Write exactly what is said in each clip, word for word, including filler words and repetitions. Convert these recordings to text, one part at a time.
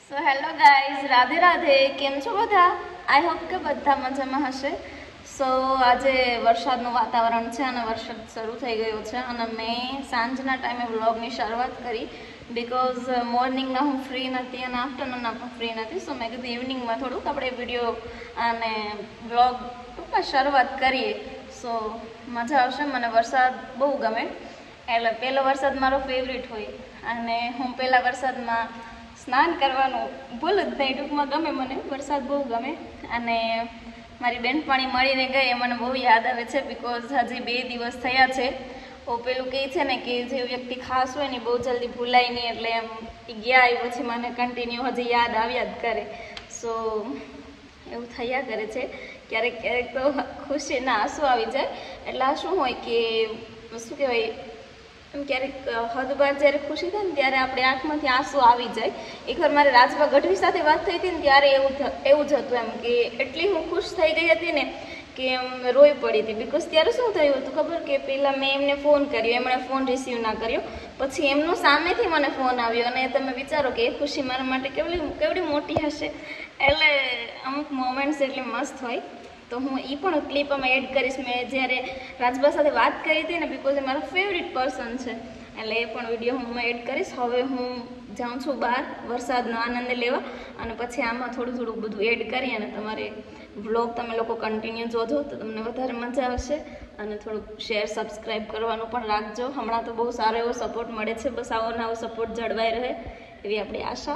સો hello guys, Radhe Radhe. કેમ છો બધા? આઈ હોપ કે બધા મજામાં હશે. સો આજે વરસાદનું વાતાવરણ છે અને વરસાદ શરૂ થઈ ગયો છે અને મેં સાંજના ટાઈમે વ્લોગની શરૂઆત કરી બિકોઝ મોર્નિંગના હું ફ્રી નથી અને આફ્ટરનૂનના પણ ફ્રી નથી. સો મેં કીધું ઇવનિંગમાં થોડુંક આપણે વિડીયો અને વ્લોગ ટૂંકમાં શરૂઆત કરીએ. સો મજા આવશે. મને વરસાદ બહુ ગમે, એટલે પહેલો વરસાદ મારો ફેવરિટ હોય અને હું પહેલા વરસાદમાં સ્નાન કરવાનું ભૂલ જ નહીં. ટૂંકમાં ગમે, મને વરસાદ બહુ ગમે. અને મારી બેનપણી મળીને ગઈ એ મને બહુ યાદ આવે છે બિકોઝ હજી બે દિવસ થયા છે. ઓ પેલું કહે છે ને કે જે વ્યક્તિ ખાસ હોય ને બહુ જલ્દી ભૂલાય નહીં, એટલે એમ એ ગયા એ પછી મને કન્ટિન્યુ હજી યાદ આવ્યા જ કરે. સો એવું થયા કરે છે. ક્યારેક ક્યારેક તો ખુશીના આંસુ આવી જાય. એટલે આ શું હોય કે શું કહેવાય, એમ ક્યારેક હદ બાર જ્યારે ખુશી થાય ને ત્યારે આપણે આંખમાંથી આંસુ આવી જાય. એકવાર મારે રાજભા ગઢવી સાથે વાત થઈ હતી ને ત્યારે એવું એવું જ હતું, એમ કે એટલી હું ખુશ થઈ ગઈ હતી ને કે એમ રોઈ પડી હતી. બિકોઝ ત્યારે શું થયું હતું ખબર, કે પહેલાં મેં એમને ફોન કર્યો, એમણે ફોન રિસીવ ના કર્યો, પછી એમનો સામેથી મને ફોન આવ્યો અને તમે વિચારો કે એ ખુશી મારા માટે કેવડી કેવડી મોટી હશે. એટલે અમુક મોમેન્ટ્સ એટલી મસ્ત હોય. તો હું એ પણ ક્લિપ આમાં એડ કરીશ. મેં જ્યારે રાજભા સાથે વાત કરી હતી ને બિકોઝ એ મારો ફેવરિટ પર્સન છે, એટલે એ પણ વિડીયો હું એડ કરીશ. હવે હું જાઉં છું બહાર વરસાદનો આનંદ લેવા અને પછી આમાં થોડું થોડું બધું એડ કરી અને તમારે વ્લોગ તમે લોકો કન્ટિન્યુ જોજો તો તમને વધારે મજા આવશે. અને થોડુંક શેર સબસ્ક્રાઈબ કરવાનું પણ રાખજો. હમણાં તો બહુ સારો એવો સપોર્ટ મળે છે. બસ આવો નવો સપોર્ટ જળવાઈ રહે એવી આપણી આશા.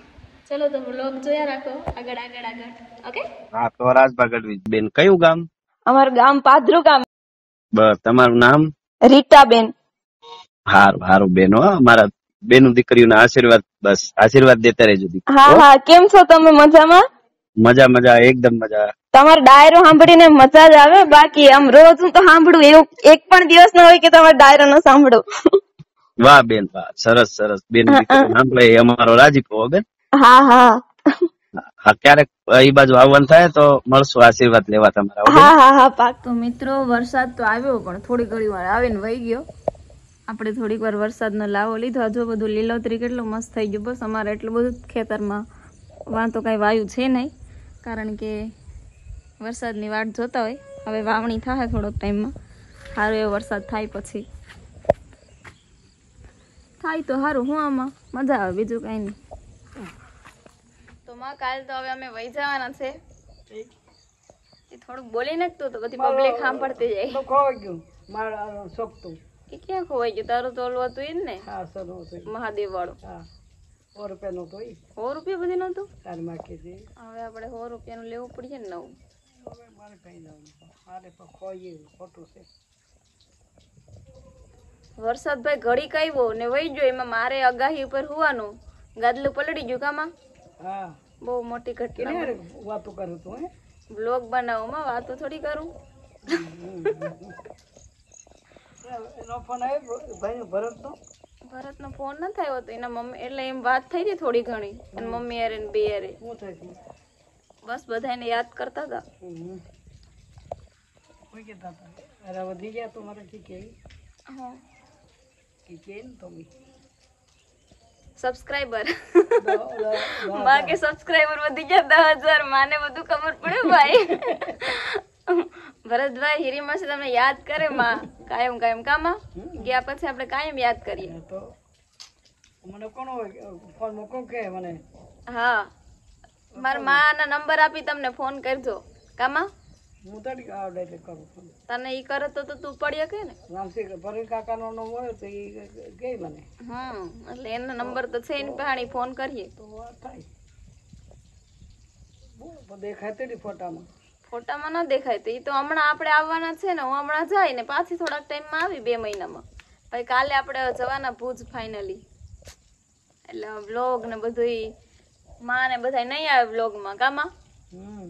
ચલો તો વ્લોગ જોયા રાખો, આગળ આગળ આગળ. ઓકે. હા તો રાજભા ગઢવી બેન, કયું ગામ? અમારું ગામ પાદરું ગામ. બસ, તમારું નામ? રીટાબેન. હારું હારું બેન, હો મારા બેનું દીકરીઓના આશીર્વાદ, બસ આશીર્વાદ દેતા રહેજો. હા હા, કેમ છો તમે? મજામાં? મજા મજા, એકદમ મજા. તમારો ડાયરો સાંભળીને મજા જ આવે. બાકી આમ રોજ હું તો સાંભળું, એવું એક પણ દિવસ ન હોય કે તમારો ડાયરો ન સાંભળું. વાહ બેન વાહ, સરસ સરસ. બેન દીકરી સાંભળે એ અમારો રાજીપો બેન. હા હા હા, ક્યારેક એ બાજુ આવવાનું થાય તો મળશું આશીર્વાદ લેવા તમારા. હા હા હા પાક. તો મિત્રો વરસાદ તો આવ્યો પણ થોડી ઘડી વાર આવીને વહી ગયો. આપણે થોડીક વાર વરસાદનો લાવો લીધો. હજુ બધું લીલોતરી કેટલું મસ્ત થઈ ગયું. બસ અમારે એટલું બધું ખેતરમાં વાં તો કાંઈ વાયુ છે નહીં, કારણ કે વરસાદની વાટ જોતા હોય. હવે વાવણી થાય થોડોક ટાઈમમાં. સારો એવો વરસાદ થાય પછી થાય તો સારું. હું આમાં મજા આવે, બીજું કાંઈ નહીં. તો માં કાલ તો હવે અમે વહી જવાના છે. થોડુંક બોલી નાખતું તો બધી પબ્લિક સાંભળતી જાય. ખોવાઈ ગયું મારા સોપતું. કે ક્યાં ખોવાઈ ગયું? તારું તો ઓલું હતું એ જ ને, હા સર, મહાદેવ વાળું. હા સો રૂપિયાનું તો સો રૂપિયા બધી નતું. તારી માખી છે. હવે આપણે સો રૂપિયાનું લેવું પડશે ને નવું. હવે મારે કઈ જવાનું, મારે પણ ખોઈએ ખોટું છે. વરસાદ ભાઈ ઘડી કાવ્યો ને વહી ગયો. એમાં મારે અગાહી ઉપર હોવાનું ગાદલું પલળી ગયું. કામાં હા બહુ મોટી ઘટના. વાતો કરું તું હે બ્લોગ બનાવવામાં વાતો થોડી કરું. એનો ફોન આવ્યો ભાઈ ભરતનો. ભરતનો ફોન ન થયો હતો. એના મમ્મી એટલે એમ વાત થઈ હતી થોડી ઘણી, અને મમ્મી યાર ને બે યાર શું થાય છે? બસ બધાને યાદ કરતા હતા. કોઈ કહેતા હતા અરે વધી ગયા તો મારે ઠીક કે હા કે ને તો સબસ્ક્રાઇબર માં કે સબસ્ક્રાઇબર વધી ગયા દસ હજાર. માને બધું ખબર પડે ભાઈ. ભરતભાઈ હીરી માસી તમને યાદ કરે માં કાયમ કાયમ. કામાં ગયા પછી આપણે કાયમ યાદ કરીએ. તો મને કોણ ફોન મૂકો કે મને? હા, મારા માના નંબર આપી તમને ફોન કરજો. કામાં હું તો આવડે એટલે કરું ફોન. તને ઈ કરે તો તું પડ્યા કે ને રામસિંહ પરેલ કાકાનો નંબર મળ્યો તો એ ગઈ મને. હમ એટલે એનો નંબર તો છે એની પાણી ફોન કરીએ તો વાત થાય. દેખાય તે ફોટામાં ફોટામાં ન દેખાય તો એ તો હમણાં આપણે આવવાના છે ને. હું હમણાં જાય ને પાછી થોડાક ટાઈમમાં આવી, બે મહિનામાં. પછી કાલે આપણે જવાના ભુજ ફાઇનલી. એટલે વ્લોગ ને બધું માં ને બધા નહીં આવે વ્લોગમાં. કામાં હમ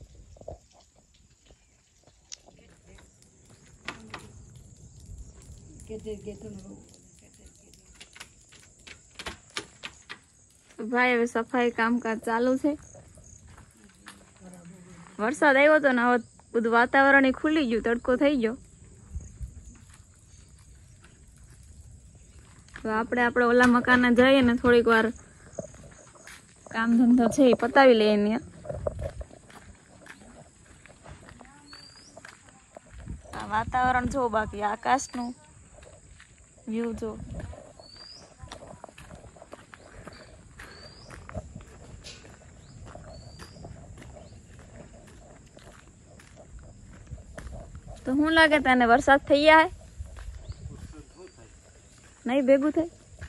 ભાઈ હવે સફાઈ કામકાજ ચાલુ છે. વરસાદ આવ્યો હતો ને હવે બધું વાતાવરણ ખુલી ગયું, તડકો થઈ ગયો. તો આપણે આપણે ઓલા મકાને જઈએ ને થોડીક વાર કામ ધંધો છે એ પતાવી લે એને. આ વાતાવરણ જો, બાકી આકાશનું વ્યૂ જો. તો શું લાગે તને, વરસાદ થઈ જાય? નહીં ભેગું થાય?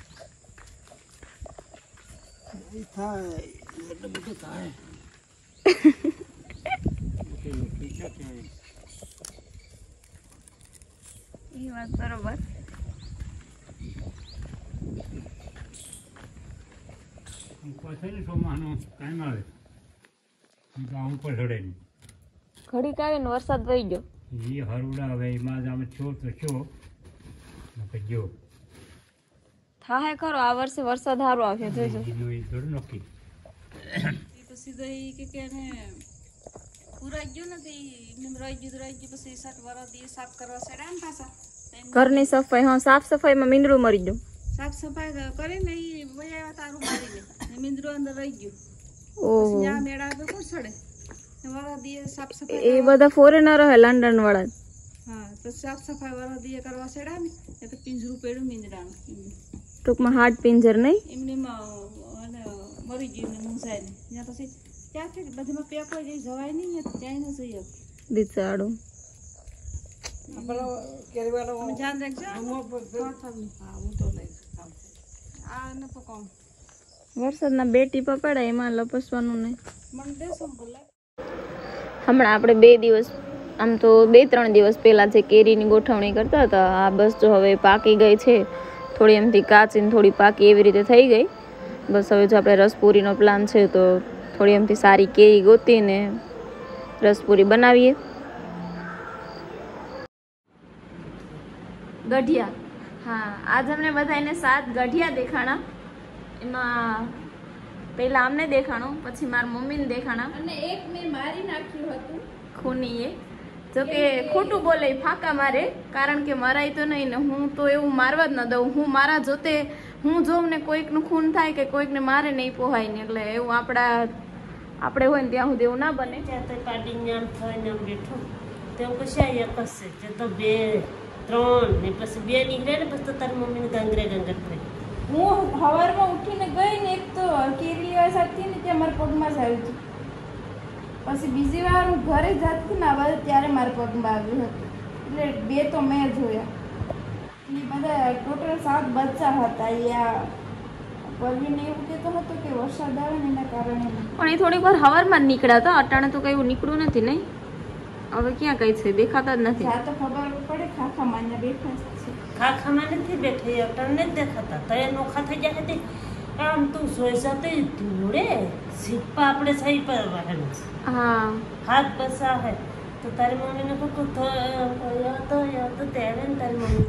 એ વાત બરોબર. ઘડીક આવીને વરસાદ વહી ગયો. એ હરુડા હવે એમાં જ આમ છો તો છો જો થાય ખરો આ વર્ષે વરસાદ સારો આવશે, જોજો. થોડું નક્કી તો સીધા ઈ કે કે ને પૂરા ગયો ને તે એમને રહી ગયું રહી ગયું પછી સાત વરસ દી સાફ કરવા સડા ને પાછા ઘરની સફાઈ, હા સાફ સફાઈમાં મીંદડું મરી ગયું. સાફ સફાઈ કરીને ઈ વયા તારું મારીને ને મીંદરો અંદર રહી ગયું. ઓહો, પછી આ મેળા તો કોણ સડે વરસ દી સાફ સફાઈ એ બધા ફોરેનર હે, લંડન વાળા. હા તો સાફ સફાઈ વરસ દી કરવા સડા ને એ તો પિંજરું પડ્યું મીંદડાનું ટૂંકમાં હાડ પિંજર નહીં. એમને અને મરી ગયું ને મૂંઝાય ને ત્યાં પછી ત્યાંથી બધીમાં પેક હોય જઈ જવાય નહીં ત્યાં ન જઈએ બિચારું. ધ્યાન રાખજો. હા હું તો લઈ આ ન પકાવ વરસાદના બે ટીપા પડ્યા, એમાં લપસવાનું નહીં. મને દેશો બોલે હમણાં આપણે બે દિવસ, આમ તો બે ત્રણ દિવસ પહેલા જે કેરીની ગોઠવણી કરતા હતા, આ બસ જો હવે પાકી ગઈ છે. થોડી એમથી કાચીને થોડી પાકી એવી રીતે થઈ ગઈ. બસ હવે જો આપણે રસપુરીનો પ્લાન છે તો થોડી એમથી સારી કેરી ગોતીને રસપુરી બનાવીએ. ગઢિયા, હા આજ અમને બધાને સાત ગઢિયા દેખાણા. એમાં પહેલા અમને દેખાણું, પછી મારા મમ્મીને દેખાણા અને એક મેં મારી નાખ્યું હતું ખૂનીએ. જો કે ખોટું બોલે, ફાંકા મારે, કારણ કે મરાય તો નહીં ને. હું તો એવું મારવા જ ન દઉં. હું મારા જોતે હું જોઉં ને કોઈકનું ખૂન થાય કે કોઈકને મારે નહીં પોહાય ને, એટલે એવું આપણા આપણે હોય ને ત્યાં સુધી એવું ના બને. પાડીને થઈને બેઠો તેમ કશા એક જ છે તો બે ત્રણ ને પછી બે નીકળે ને પછી તો તારી મમ્મીને ગાંગરે ગાંગર થઈ. હું સવારમાં ઉઠીને ગઈ ને, એક તો કેરી લેવા સાથે ને ત્યાં મારા પગમાં જ આવ્યું હતું. પછી બીજી વાર હું ઘરે જતી ને આવા ત્યારે મારા પગમાં આવ્યું હતું. એટલે બે તો મેં જોયા. એ બધા ટોટલ સાત બચ્ચા હતા. યા પરવીને એવું કહેતો હતો કે વરસાદ આવે ને એના કારણે, પણ એ થોડીક વાર સવારમાં જ નીકળ્યા હતા. અટાણે તો કઈ નીકળ્યું નથી. નહીં હવે ક્યાં કઈ છે, દેખાતા જ નથી. આ તો ખબર પડે ખાખા માન્ય બેઠા છે. ખાખામાં નથી બેઠી અટણ નથી દેખાતા તો એ નોખા થઈ જાય તે આમ તું સોઈ સાથે ધૂળે સીપા આપણે સહી પર વાહન હા હાથ બસા હે તો તારી મમ્મીને કહું તો યા તો યા તો ત્યારે ને તારી મમ્મી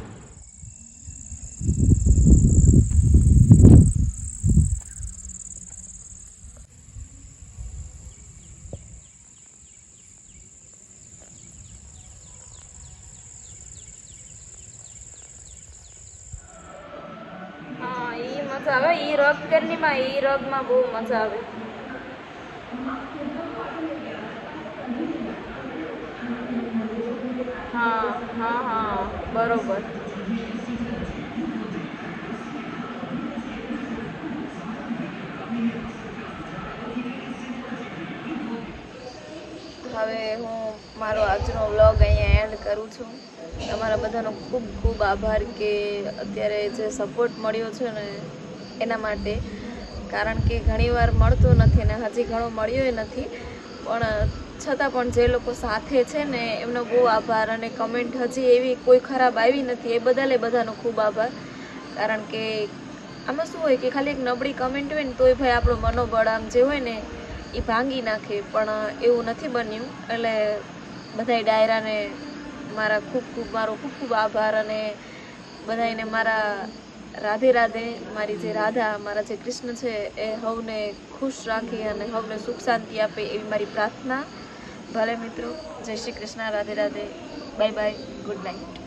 મજા આવે. ઈ રગ કરની માં ઈ રગ માં બહુ મજા આવે. હા હા હા બરોબર. હવે હું મારો આજનો વ્લોગ અહીંયા એન્ડ કરું છું. તમારા બધાનો ખૂબ ખૂબ આભાર કે અત્યારે જે સપોર્ટ મળ્યો છે ને એના માટે, કારણ કે ઘણીવાર મળતો નથી ને હજી ઘણો મળ્યો નથી, પણ છતાં પણ જે લોકો સાથે છે ને એમનો બહુ આભાર. અને કમેન્ટ હજી એવી કોઈ ખરાબ આવી નથી, એ બદલે બધાનો ખૂબ આભાર. કારણ કે આમાં શું હોય કે ખાલી એક નબળી કમેન્ટ હોય ને તોય ભાઈ આપણો મનોબળ આમ જે હોય ને એ ભાંગી નાખે, પણ એવું નથી બન્યું. એટલે બધાય ડાયરાને મારા ખૂબ ખૂબ મારો ખૂબ ખૂબ આભાર. અને બધાને મારા રાધે રાધે. મારી જે રાધા, મારા જે કૃષ્ણ છે એ હવને ખુશ રાખી અને હવને સુખ શાંતિ આપે એવી મારી પ્રાર્થના. ભલે મિત્રો, જય Shri Krishna, Radhe Radhe, bye bye, good night.